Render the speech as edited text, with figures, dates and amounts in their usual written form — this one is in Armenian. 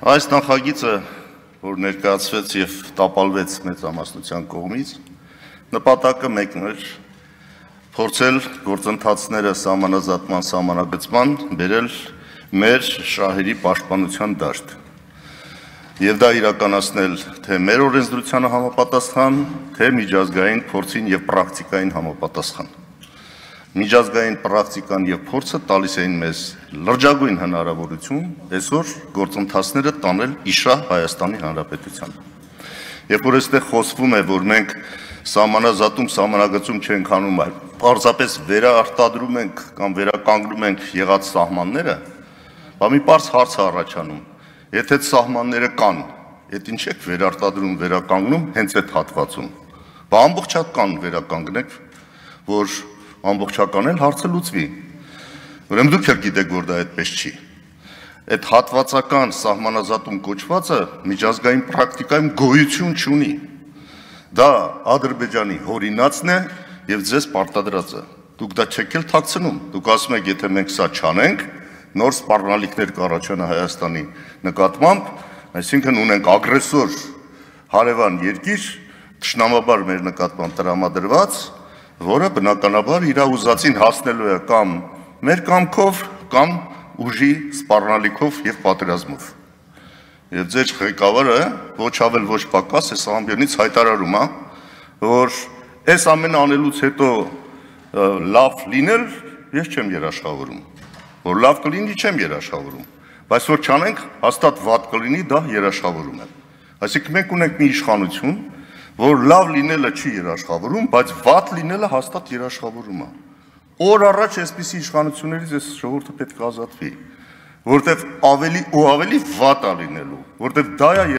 Այս նախագիծը, որ ներկայացվեց եւ տապալվեց մեծամասնության կողմից, նպատակը մեկն էր փորձել գործընթացները սահմանազատման սահմանագծման բերել մեր շահերի պաշտպանության դաշտ եւ դա իրականացնել թե մեր օրենսդրությանը համապատասխան, թե միջազգային փորձին եւ պրակտիկային համապատասխան։ Միջազգային պրակտիկան եւ փորձը տալիս էին մեզ լրջագույն հնարավորություն այսօր գործընթացները տանել իշահ Հայաստանի Հանրապետության։ Երբ որ այստեղ խոսվում է, որ մենք սահմանազատում սահմանագծում չենք անում, այլ պարզապես վերարտադրում ենք կամ վերականգնում ենք եղած սահմանները, մի պարզ հարց է առաջանում։ Եթե սահմանները կան, այդ ինչ եք վերարտադրում, վերականգնում հենց այդ հատվածում։ Ամբողջական վերականգնեք, որ ամբողջական էլ հարցը լուծվի։ Ուրեմն դուք էլ գիտեք, որ դա այդպես չի։ Այդ հատվածական սահմանազատում կոչվածը միջազգային պրակտիկայում գոյություն չունի։ Դա Ադրբեջանի հորինածն է եւ ձեզ պարտադրածը։ Դուք դա չեք էլ թաքցնում։ Դուք ասում եք, եթե մենք սա չանենք, նոր սպառնալիքներ կառաջանա Հայաստանի նկատմամբ, այսինքն ունենք ագրեսոր հարևան երկիր, թշնամաբար մեր նկատմամբ տրամադրված, որը բնականաբար իր ուզածին հասնելու է կամ մեր կամքով, կամ ուժի սպառնալիքով եւ պատերազմով։ Եվ ձեր ղեկավարը ոչ ավել ոչ պակաս այս ամբիոնից հայտարարում է, որ այս ամենը անելուց հետո լավ լինել ես չեմ երաշխավորում, որ լավ կլինի չեմ երաշխավորում, բայց որ չանենք հաստատ վատ կլինի, դա երաշխավորում եմ։ Այսինքն մենք ունենք մի իշխանություն, որ լավ լինելը չի երաշխավորում, բայց վատ լինելը հաստատ երաշխավորում է։ Օր առաջ այսպիսի իշխանություններից այս ժողովուրդը պետք է ազատվի, որտեղ ավելի ու ավելի վատ է լինելու, որտեղ դա է